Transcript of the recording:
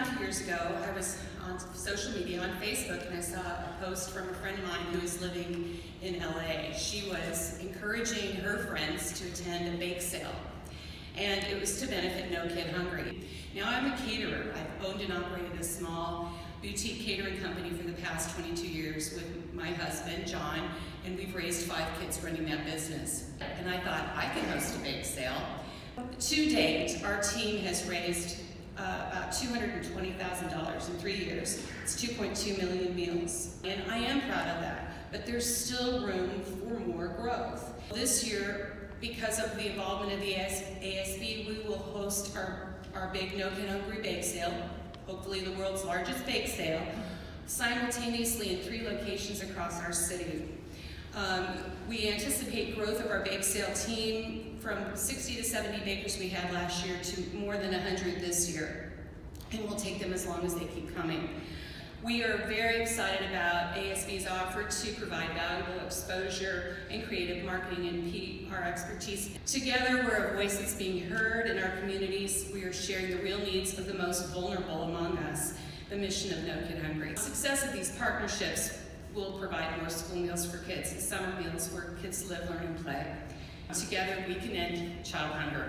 2.5 years ago, I was on social media on Facebook and I saw a post from a friend of mine who is living in LA. She was encouraging her friends to attend a bake sale, and it was to benefit No Kid Hungry. Now, I'm a caterer. I've owned and operated a small boutique catering company for the past 22 years with my husband, John, and we've raised 5 kids running that business. And I thought I could host a bake sale. To date, our team has raised about $220,000 in 3 years. It's 2.2 million meals. And I am proud of that, but there's still room for more growth. This year, because of the involvement of the ASB, we will host our big No Kid Hungry bake sale, hopefully the world's largest bake sale, simultaneously in 3 locations across our city. We anticipate growth of our bake sale team from 60 to 70 bakers we had last year to more than 100 this year, and we'll take them as long as they keep coming. We are very excited about ASB's offer to provide valuable exposure and creative marketing and PR expertise. Together, we're a voice that's being heard in our communities. We are sharing the real needs of the most vulnerable among us, the mission of No Kid Hungry. The success of these partnerships will provide more school meals for kids and summer meals where kids live, learn, and play. Together, we can end child hunger.